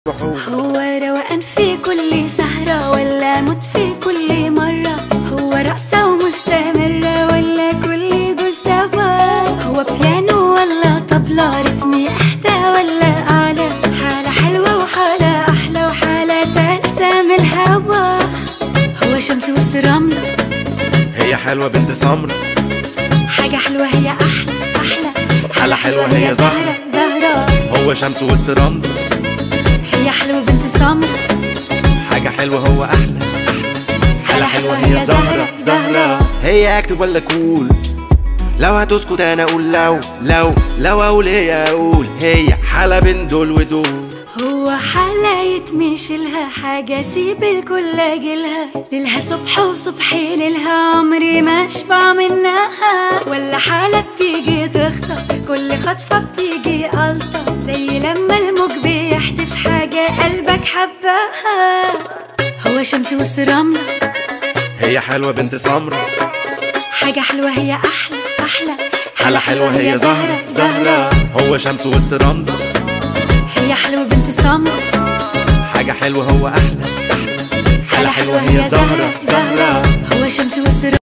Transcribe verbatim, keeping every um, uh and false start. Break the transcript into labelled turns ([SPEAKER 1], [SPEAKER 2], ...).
[SPEAKER 1] هو روقان في كل سهرة ولا موت في كل مرة؟ هو رقصة ومستمرة ولا كل دول سوا؟ هو بيانو ولا طبلة؟ رتمي احدى ولا اعلى؟ حالة حلوة وحالة احلى وحالة تالتة من الهوا. هو شمس وسط رملة،
[SPEAKER 2] هي حلوة بنت سمرة،
[SPEAKER 1] حاجة حلوة هي احلى احلى،
[SPEAKER 2] حالة حلوة هي زهرة
[SPEAKER 1] زهرة.
[SPEAKER 2] هو شمس وسط رملة،
[SPEAKER 1] هي حلوة بنت سمرة،
[SPEAKER 2] حاجة حلوة هو أحلى حالة حلوة هي زهرة زهرة. هي أكتب ولا كول؟ لو هتسكت أنا أقول لو لو لو أقول هي أقول هي حالة بين دول ودول.
[SPEAKER 1] هو حالة يتمشلها حاجة سيب الكل أجلها، ليلها صبح وصبحي ليلها عمري ما أشبع منها. ولا حالة بتيجي تخطف كل خطفة بتيجي ألطف، زي لما الموج بيحدف حاجة قلبك حبها. هو شمس وسط رملة،
[SPEAKER 2] هي حلوة بنت سمرة،
[SPEAKER 1] حاجة حلوة هي أحلى أحلى،
[SPEAKER 2] حالة حلوة هي زهرة زهرة. هو شمس وسط رملة،
[SPEAKER 1] هي حلوة بنت سمرة،
[SPEAKER 2] حاجة حلوة هو أحلى حالة حلوة هي زهرة زهرة.
[SPEAKER 1] هو شمس وسط